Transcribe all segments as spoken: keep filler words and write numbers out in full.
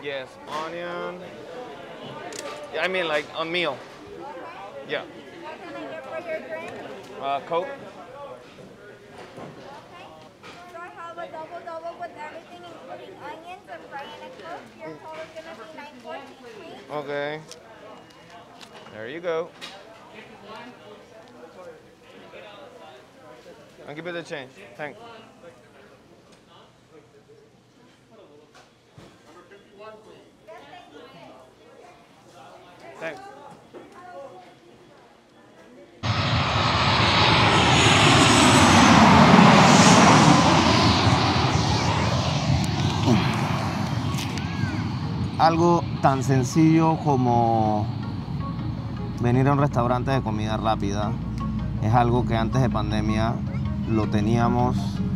Yes, onion. I mean like a meal. Yeah. What can I get for your drink? Uh, Coke. Okay. So I have a double double with everything, including onions and frying and coke. Your total is gonna be nine fourteen, please. Okay. There you go. I'll give you the change. Thanks. Thanks. Algo tan sencillo como venir a un restaurante de comida rápida es algo que antes de pandemia lo teníamos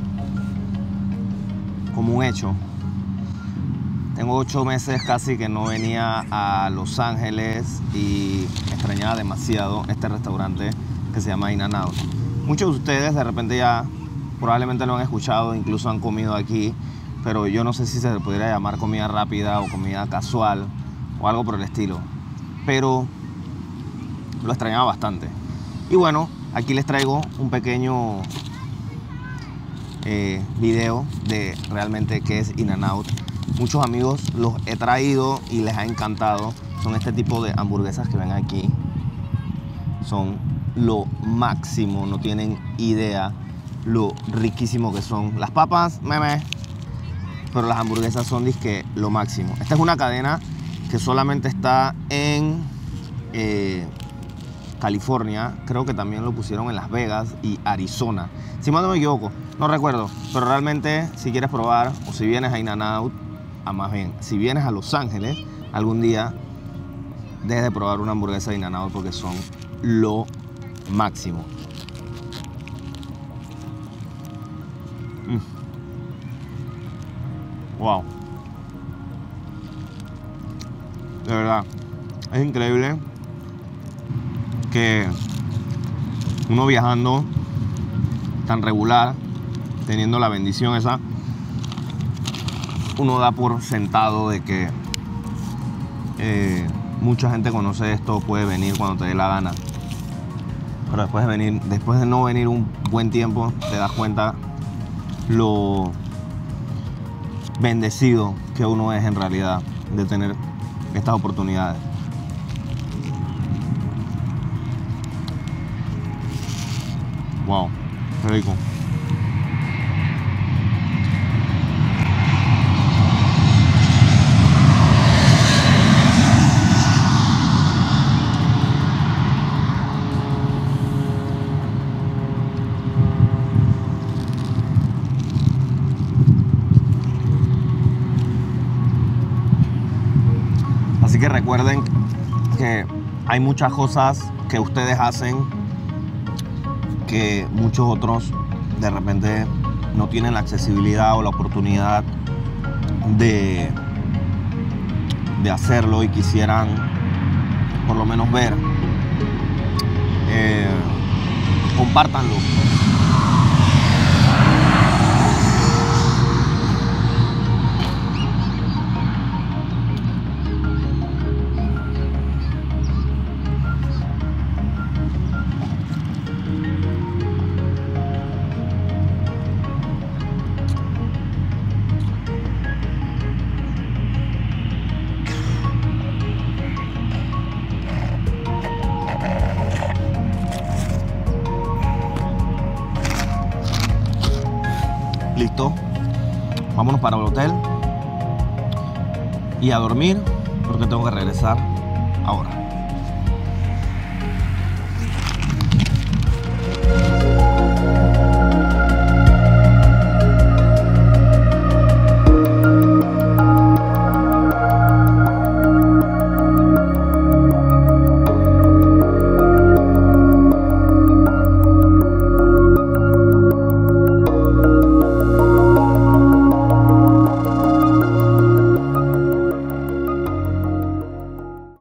como un hecho. Tengo ocho meses casi que no venía a Los Ángeles y extrañaba demasiado este restaurante que se llama In-N-Out. Muchos de ustedes de repente ya probablemente lo han escuchado, incluso han comido aquí, pero yo no sé si se le pudiera llamar comida rápida o comida casual o algo por el estilo. Pero lo extrañaba bastante. Y bueno, aquí les traigo un pequeño eh, video de realmente qué es In-N-Out. Muchos amigos los he traído y les ha encantado. Son este tipo de hamburguesas que ven aquí. Son lo máximo, no tienen idea lo riquísimo que son. Las papas, meme, pero las hamburguesas son disque lo máximo. Esta es una cadena que solamente está en eh, California. Creo que también lo pusieron en Las Vegas y Arizona. Si mal no me equivoco, no recuerdo. Pero realmente, si quieres probar o si vienes a In-N-Out, a más bien, si vienes a Los Ángeles, algún día debes de probar una hamburguesa de In-N-Out porque son lo máximo. Mm. Wow. De verdad, es increíble que uno viajando tan regular, teniendo la bendición esa, uno da por sentado de que eh, mucha gente conoce esto, puede venir cuando te dé la gana. Pero después de venir, después de no venir un buen tiempo, te das cuenta lo bendecido que uno es en realidad de tener estas oportunidades. Wow, qué rico. Así que recuerden que hay muchas cosas que ustedes hacen que muchos otros de repente no tienen la accesibilidad o la oportunidad de, de hacerlo y quisieran por lo menos ver. Eh, compártanlo. Listo, vámonos para el hotel y a dormir porque tengo que regresar ahora.